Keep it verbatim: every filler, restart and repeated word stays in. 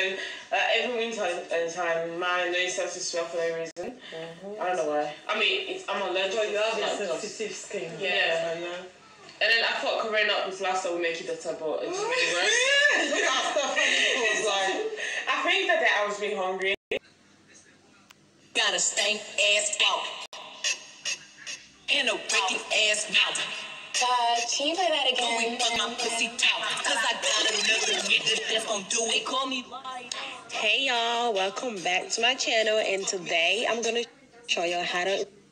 then uh, every winter uh, time, my nose starts to swell for no reason. Mm-hmm. I don't know why. I mean, it's, I'm allergic. But you have a sensitive skin. Yeah. yeah. yeah. And then I thought Corona up with last will make it better, but it's really worse. was like, I think that day I was really hungry. Got a stank ass walk and a wicked ass mouth. God, can you play that again? Going from my pussy talk, cause I got another nigga that's gon' do it. Call me. Hey y'all, welcome back to my channel, and today I'm gonna show you how to